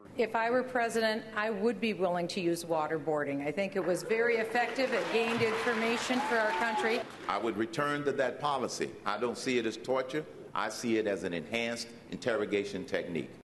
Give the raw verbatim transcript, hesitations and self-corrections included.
If I were president, I would be willing to use waterboarding. I think it was very effective. It gained information for our country. I would return to that policy. I don't see it as torture. I see it as an enhanced interrogation technique.